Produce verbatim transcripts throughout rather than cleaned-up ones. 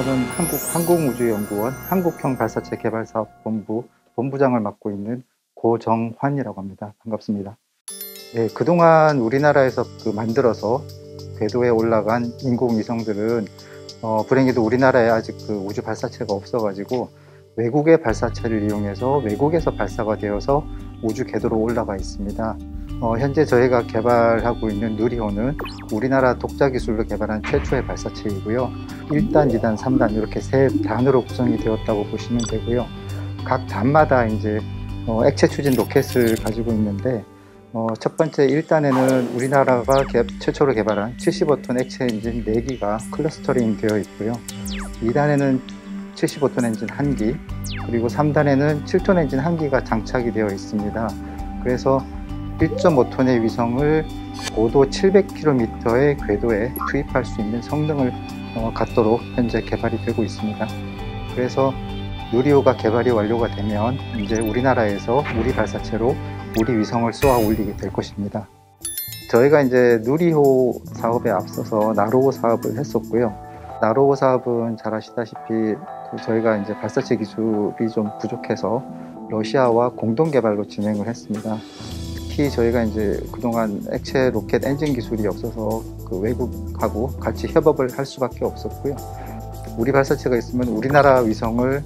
저는 한국 항공우주연구원 한국형 발사체 개발사업본부 본부장을 맡고 있는 고정환이라고 합니다. 반갑습니다. 네, 그동안 우리나라에서 그 만들어서 궤도에 올라간 인공위성들은 어, 불행히도 우리나라에 아직 그 우주 발사체가 없어가지고 외국의 발사체를 이용해서 외국에서 발사가 되어서 우주 궤도로 올라가 있습니다. 어, 현재 저희가 개발하고 있는 누리호는 우리나라 독자 기술로 개발한 최초의 발사체이고요. 일 단, 이 단, 삼 단 이렇게 세 단으로 구성이 되었다고 보시면 되고요. 각 단마다 이제 어, 액체 추진 로켓을 가지고 있는데 어, 첫 번째 일 단에는 우리나라가 개, 최초로 개발한 칠십오 톤 액체 엔진 네 기가 클러스터링 되어 있고요. 이 단에는 칠십오 톤 엔진 한 기, 그리고 삼 단에는 칠 톤 엔진 한 기가 장착이 되어 있습니다. 그래서 일 점 오 톤의 위성을 고도 칠백 킬로미터의 궤도에 투입할 수 있는 성능을 어, 갖도록 현재 개발이 되고 있습니다. 그래서 누리호가 개발이 완료가 되면 이제 우리나라에서 우리 발사체로 우리 위성을 쏘아 올리게 될 것입니다. 저희가 이제 누리호 사업에 앞서서 나로호 사업을 했었고요. 나로호 사업은 잘 아시다시피 저희가 이제 발사체 기술이 좀 부족해서 러시아와 공동 개발로 진행을 했습니다. 특히 저희가 이제 그동안 액체 로켓 엔진 기술이 없어서 그 외국하고 같이 협업을 할 수밖에 없었고요. 우리 발사체가 있으면 우리나라 위성을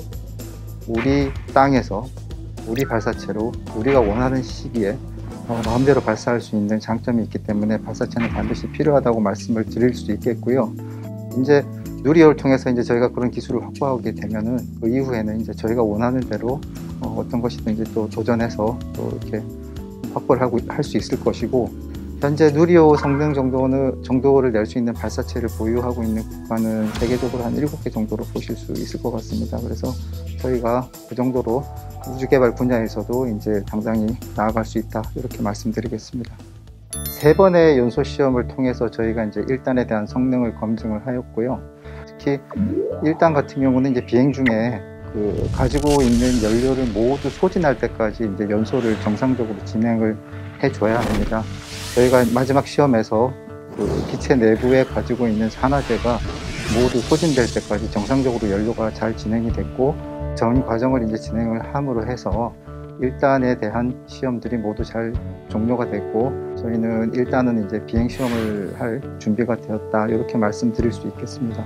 우리 땅에서 우리 발사체로 우리가 원하는 시기에 어, 마음대로 발사할 수 있는 장점이 있기 때문에 발사체는 반드시 필요하다고 말씀을 드릴 수 있겠고요. 이제 누리호를 통해서 이제 저희가 그런 기술을 확보하게 되면은 그 이후에는 이제 저희가 원하는 대로 어, 어떤 것이든지 또 도전해서 또 이렇게 확보를 하고 할 수 있을 것이고, 현재 누리호 성능 정도는, 정도를 낼 수 있는 발사체를 보유하고 있는 국가는 세계적으로 한 일곱 개 정도로 보실 수 있을 것 같습니다. 그래서 저희가 그 정도로 우주개발 분야에서도 이제 당장히 나아갈 수 있다, 이렇게 말씀드리겠습니다. 세 번의 연소 시험을 통해서 저희가 이제 일 단에 대한 성능을 검증을 하였고요. 특히 일 단 같은 경우는 이제 비행 중에 그 가지고 있는 연료를 모두 소진할 때까지 이제 연소를 정상적으로 진행을 해줘야 합니다. 저희가 마지막 시험에서 그 기체 내부에 가지고 있는 산화제가 모두 소진될 때까지 정상적으로 연료가 잘 진행이 됐고, 전 과정을 이제 진행을 함으로 해서 일 단에 대한 시험들이 모두 잘 종료가 됐고, 저희는 일 단은 이제 비행 시험을 할 준비가 되었다, 이렇게 말씀드릴 수 있겠습니다.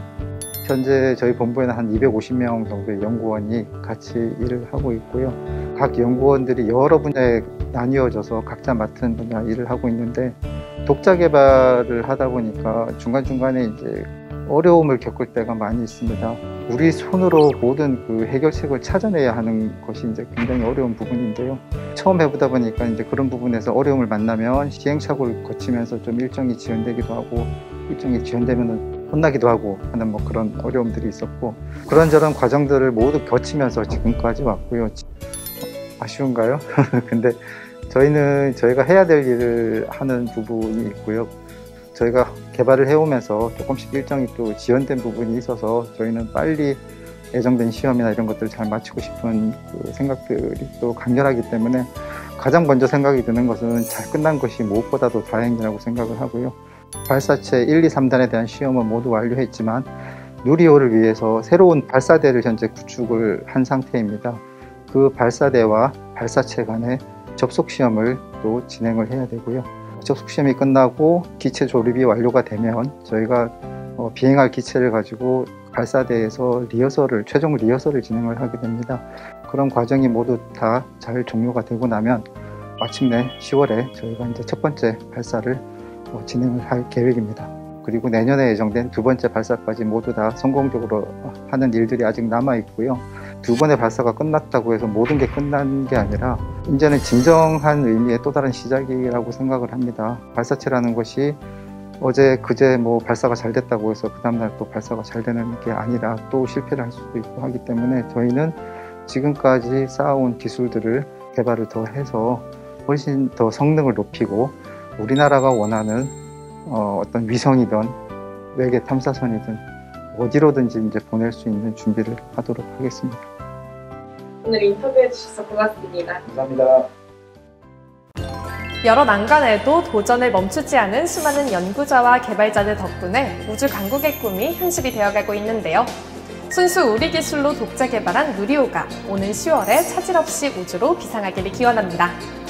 현재 저희 본부에는 한 이백오십 명 정도의 연구원이 같이 일을 하고 있고요. 각 연구원들이 여러 분야에 나뉘어져서 각자 맡은 분야 일을 하고 있는데, 독자 개발을 하다 보니까 중간중간에 이제 어려움을 겪을 때가 많이 있습니다. 우리 손으로 모든 그 해결책을 찾아내야 하는 것이 이제 굉장히 어려운 부분인데요. 처음 해보다 보니까 이제 그런 부분에서 어려움을 만나면 시행착오를 거치면서 좀 일정이 지연되기도 하고, 일정이 지연되면 혼나기도 하고 하는 뭐 그런 어려움들이 있었고, 그런저런 과정들을 모두 거치면서 지금까지 왔고요. 아쉬운가요? 근데 저희는 저희가 해야 될 일을 하는 부분이 있고요. 저희가 개발을 해오면서 조금씩 일정이 또 지연된 부분이 있어서 저희는 빨리 예정된 시험이나 이런 것들을 잘 마치고 싶은 그 생각들이 또 강렬하기 때문에 가장 먼저 생각이 드는 것은 잘 끝난 것이 무엇보다도 다행이라고 생각을 하고요. 발사체 일, 이, 삼 단에 대한 시험은 모두 완료했지만 누리호를 위해서 새로운 발사대를 현재 구축을 한 상태입니다. 그 발사대와 발사체 간의 접속 시험을 또 진행을 해야 되고요. 접속 시험이 끝나고 기체 조립이 완료가 되면 저희가 어, 비행할 기체를 가지고 발사대에서 리허설을, 최종 리허설을 진행을 하게 됩니다. 그런 과정이 모두 다 잘 종료가 되고 나면 마침내 시월에 저희가 이제 첫 번째 발사를 어, 진행을 할 계획입니다. 그리고 내년에 예정된 두 번째 발사까지 모두 다 성공적으로 하는 일들이 아직 남아 있고요. 두 번의 발사가 끝났다고 해서 모든 게 끝난 게 아니라 이제는 진정한 의미의 또 다른 시작이라고 생각을 합니다. 발사체라는 것이 어제 그제 뭐 발사가 잘 됐다고 해서 그 다음날 또 발사가 잘 되는 게 아니라 또 실패를 할 수도 있고 하기 때문에 저희는 지금까지 쌓아온 기술들을 개발을 더 해서 훨씬 더 성능을 높이고 우리나라가 원하는 어, 어떤 위성이든 외계 탐사선이든 어디로든지 이제 보낼 수 있는 준비를 하도록 하겠습니다. 오늘 인터뷰해 주셔서 고맙습니다. 감사합니다. 여러 난관에도 도전을 멈추지 않은 수많은 연구자와 개발자들 덕분에 우주 강국의 꿈이 현실이 되어가고 있는데요. 순수 우리 기술로 독자 개발한 누리호가 오는 시월에 차질 없이 우주로 비상하기를 기원합니다.